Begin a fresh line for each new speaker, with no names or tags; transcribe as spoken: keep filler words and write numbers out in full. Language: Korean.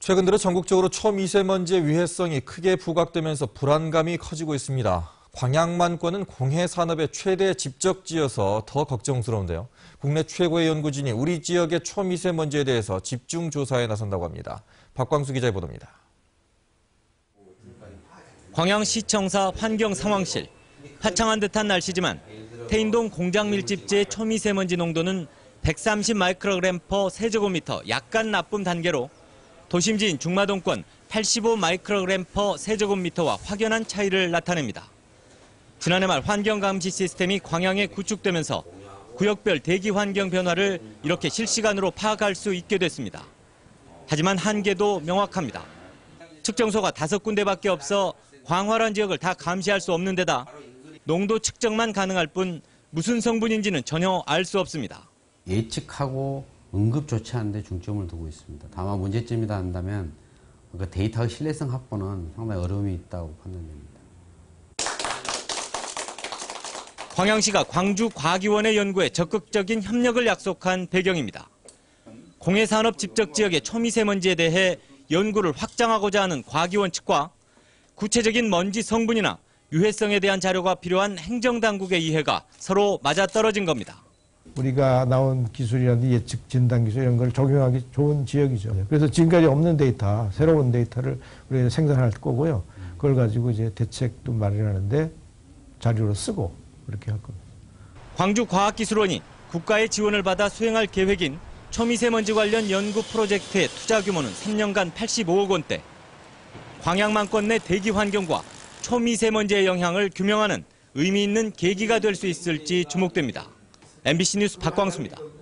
최근 들어 전국적으로 초미세먼지의 위해성이 크게 부각되면서 불안감이 커지고 있습니다. 광양만권은 공해 산업의 최대 집적지여서 더 걱정스러운데요. 국내 최고의 연구진이 우리 지역의 초미세먼지에 대해서 집중 조사에 나선다고 합니다. 박광수 기자의 보도입니다.
광양시청사 환경상황실. 화창한 듯한 날씨지만 태인동 공장 밀집지의 초미세먼지 농도는 백삼십 마이크로그램 퍼 세제곱미터 약간 나쁨 단계로 도심지인 중마동권 팔십오 마이크로그램 퍼 세제곱미터와 확연한 차이를 나타냅니다. 지난해 말 환경감시 시스템이 광양에 구축되면서 구역별 대기 환경 변화를 이렇게 실시간으로 파악할 수 있게 됐습니다. 하지만 한계도 명확합니다. 측정소가 다섯 군데밖에 없어 광활한 지역을 다 감시할 수 없는 데다 농도 측정만 가능할 뿐 무슨 성분인지는 전혀 알 수 없습니다.
예측하고 응급조치하는 데 중점을 두고 있습니다. 다만 문제점이다 한다면 그 데이터의 신뢰성 확보는 상당히 어려움이 있다고 판단됩니다.
광양시가 광주과기원의 연구에 적극적인 협력을 약속한 배경입니다. 공해산업 집적지역의 초미세먼지에 대해 연구를 확장하고자 하는 과기원 측과 구체적인 먼지 성분이나 유해성에 대한 자료가 필요한 행정당국의 이해가 서로 맞아떨어진 겁니다.
우리가 나온 기술이라든지 예측 진단 기술 이런 걸 적용하기 좋은 지역이죠. 그래서 지금까지 없는 데이터, 새로운 데이터를 우리가 생산할 거고요. 그걸 가지고 이제 대책도 마련하는데 자료로 쓰고 그렇게 할 겁니다.
광주과학기술원이 국가의 지원을 받아 수행할 계획인 초미세먼지 관련 연구 프로젝트의 투자 규모는 삼 년간 팔십오억 원대. 광양만권 내 대기 환경과 초미세먼지의 영향을 규명하는 의미 있는 계기가 될 수 있을지 주목됩니다. 엠비씨 뉴스 박광수입니다.